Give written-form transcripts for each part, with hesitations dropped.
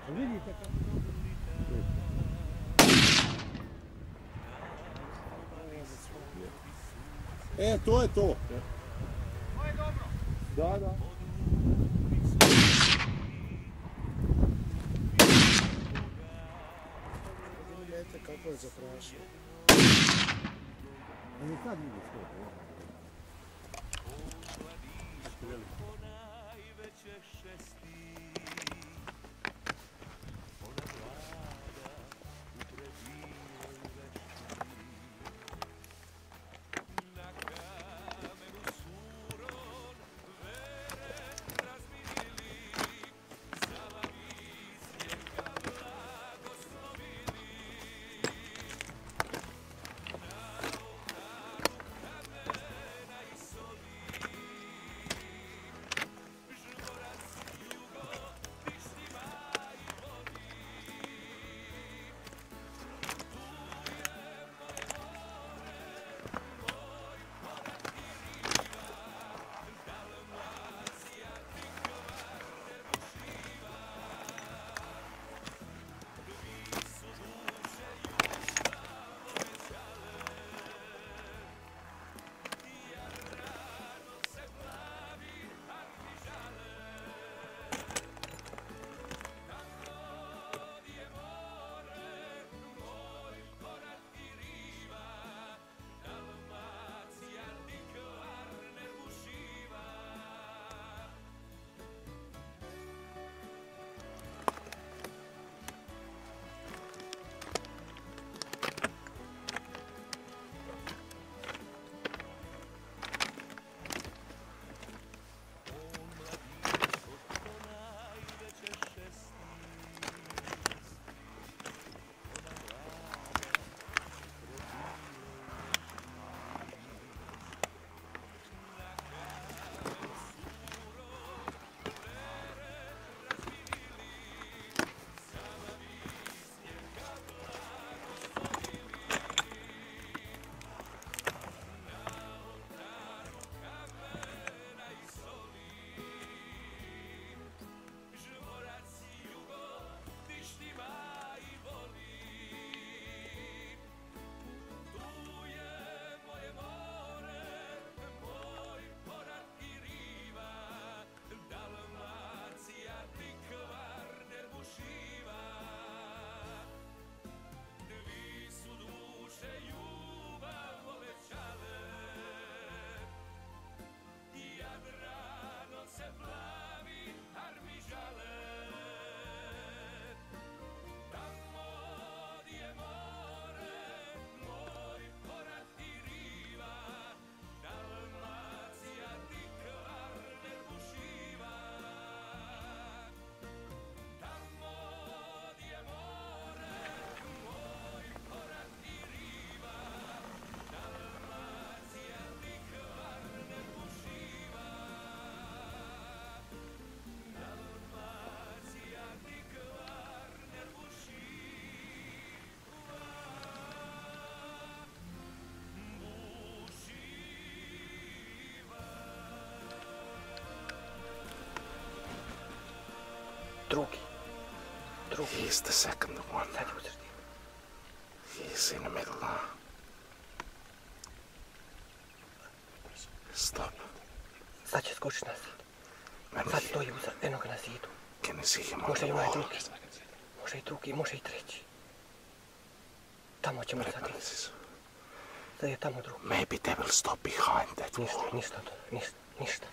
Vidite kako to je to. Ovo je dobro. Da, da. Vidite kako je zaprašio. Ali sad vidi što je to. Drugi. He's the second one. Sad je u sredini. He's in the middle now. Stop. Sad će skočiti na zid. Sad stoji eno ga na zidu. Can you see him on Može the i onaj wall? drugi. Može i drugi, može i treći. Tamo ćemo sad ići. Sad je tamo drugi. Maybe they will stop behind that wall. Ništa.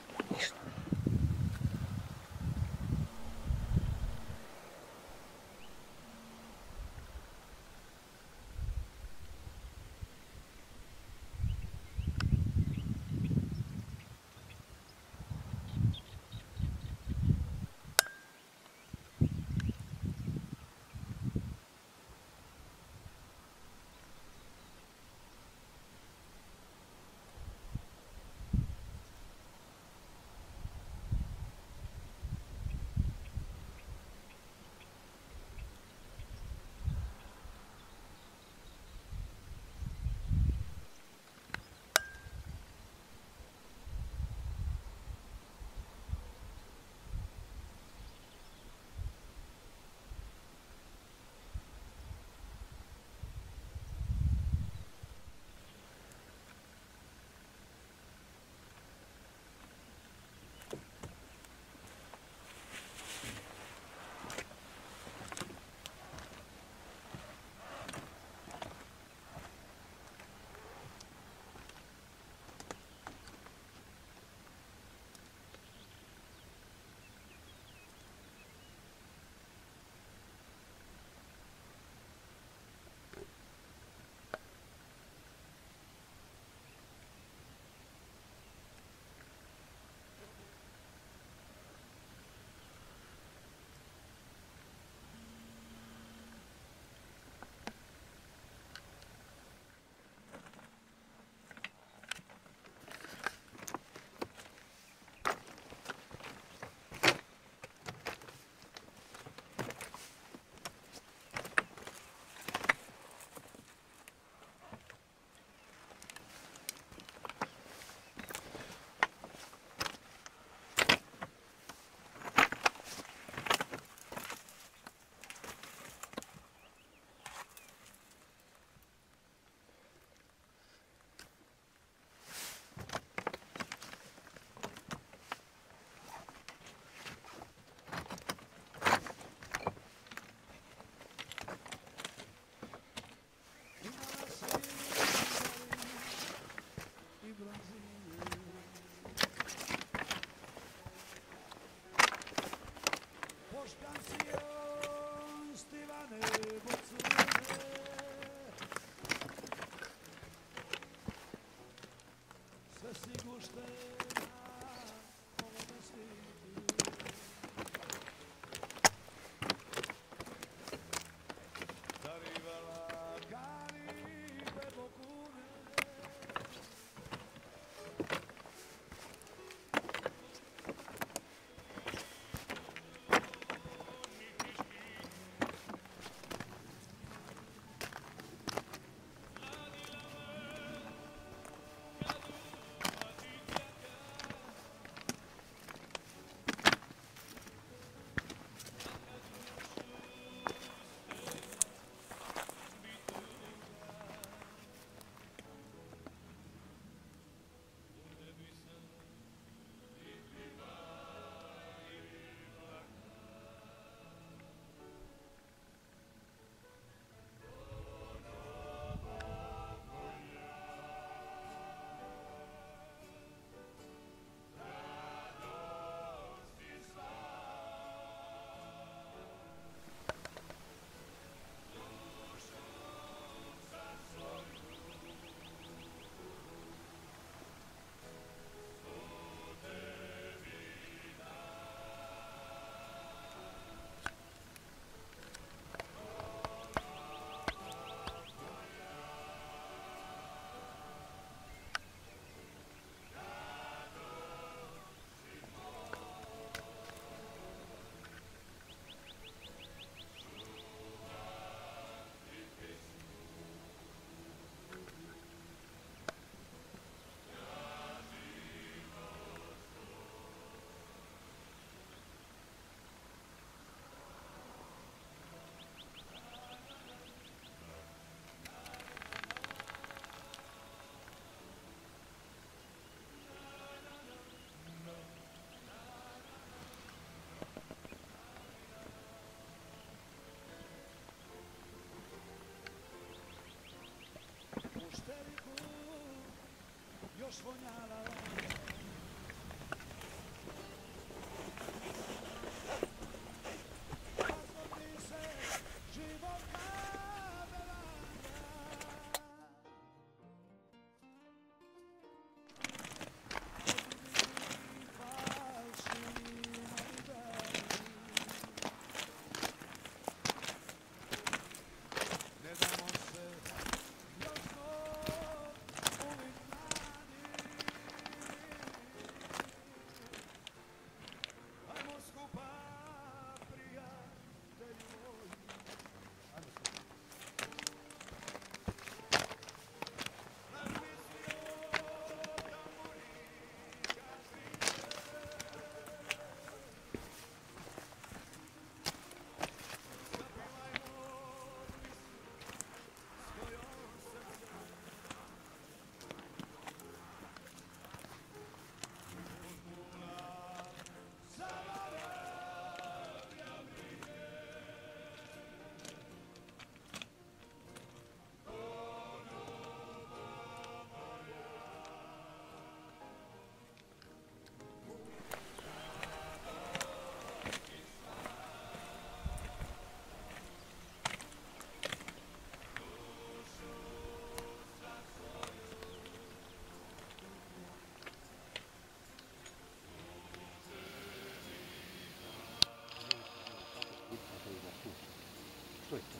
Što je to?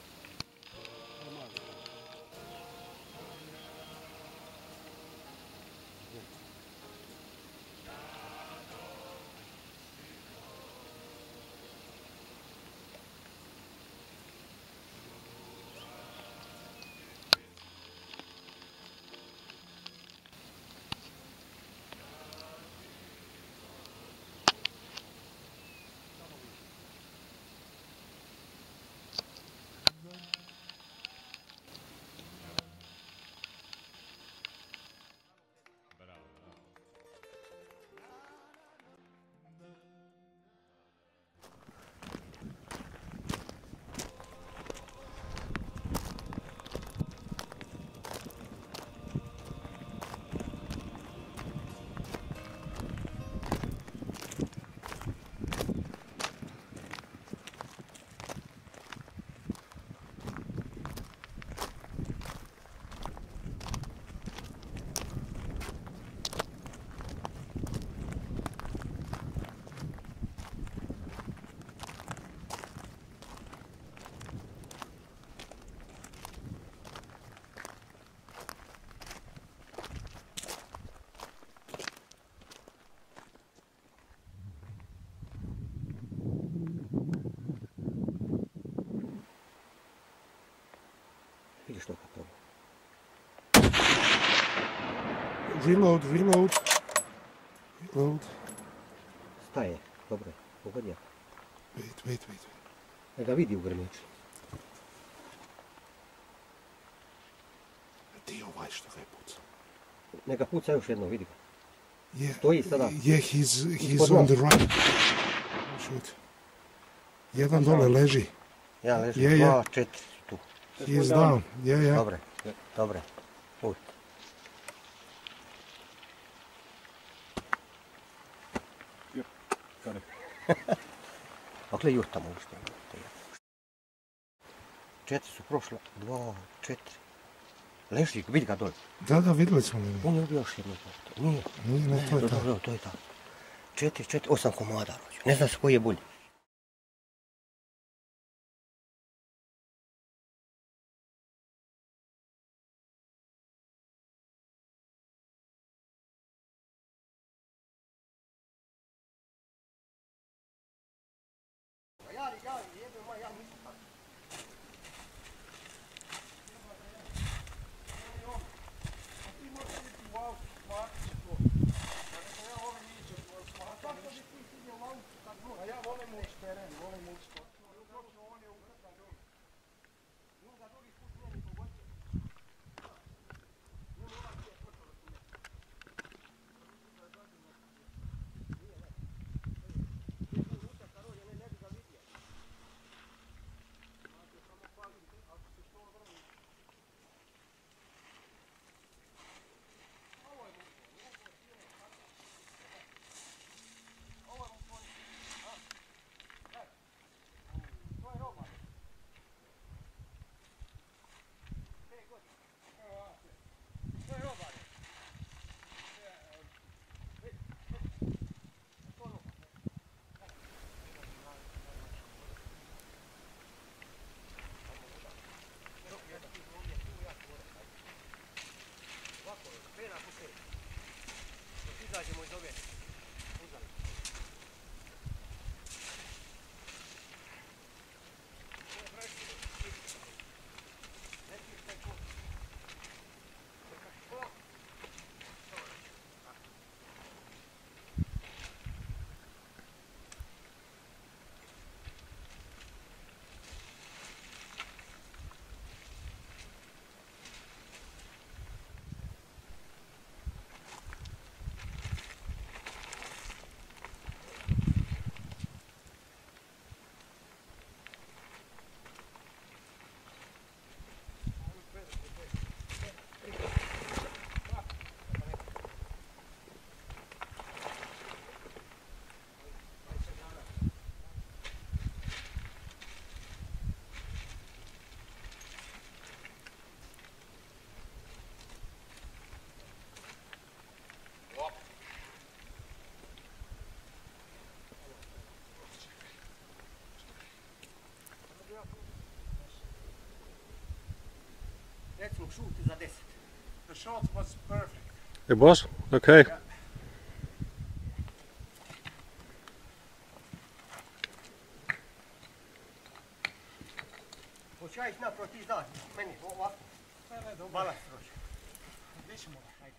Vidiš to kako? Reload. Staje, dobro je, pogodnjak. Wait. Ne ga vidi u grmiću. Ti ovaj što ga je pucao. Neka puca još jedno, vidi ga. Yeah, Stoji sada. Yeah, he's on the right. Shoot. Jedan dole leži. Ja leži, Yeah. 2, 4 tu. He is down. Yeah. Dobre. Put. Dakle, još tamo ušte. 4 su prošla, 2, 4. Leži, vidi ga dole. Da, vidjeli smo mi. On je ubio još jednu portu. Nije, to je to. To je tako. 4, 8 komada rođu. Ne znam se koji je bolji. Recimo šut za 10. The shot was perfect. It was? Okay. Yeah. Hoću ja ići napravo, ti znaš, meni ovako. Ne, dobro. Balast proći. Gdje ćemo? Ajde.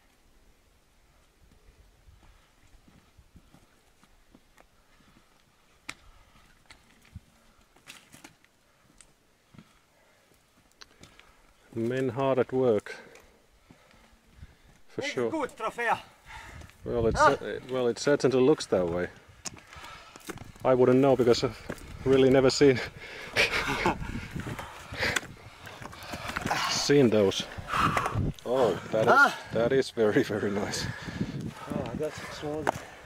Men hard at work. For It's sure. good trofea. Well, it certainly looks that way. I wouldn't know because I've really never seen those. Oh, that is very, very nice. Oh, that's small.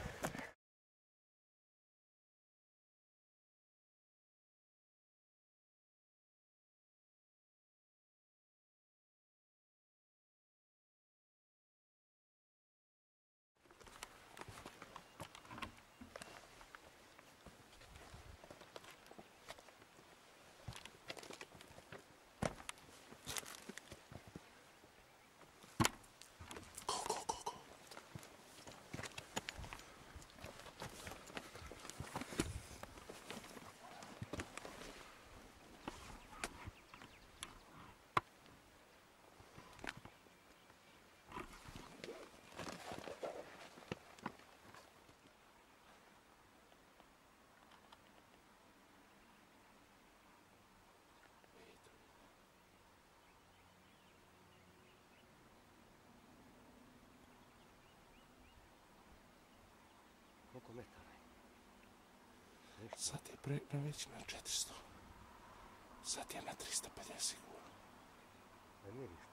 Koliko metara je? Sad je već na 400. Sad je na 350 sigurno. Da nije ništa.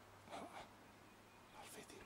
Ali vidi.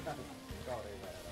Sorry, man.